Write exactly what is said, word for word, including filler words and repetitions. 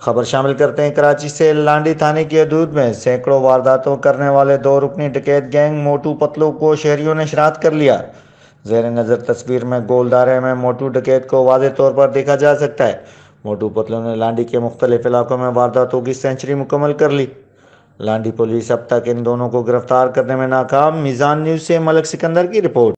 खबर शामिल करते हैं कराची से। लांडी थाने की हदूद में सैकड़ों वारदातों करने वाले दो रुकनी डकैत गैंग मोटू पतलू को शहरियों ने शनाख्त कर लिया। जेर नज़र तस्वीर में गोलदारे में मोटू डकैत को वाज़े तौर पर देखा जा सकता है। मोटू पतलू ने लांडी के मुख्तलिफ इलाकों में वारदातों की सेंचुरी मुकम्मल कर ली। लांडी पुलिस अब तक इन दोनों को गिरफ्तार करने में नाकाम। मीज़ान न्यूज़ से मलक सिकंदर की रिपोर्ट।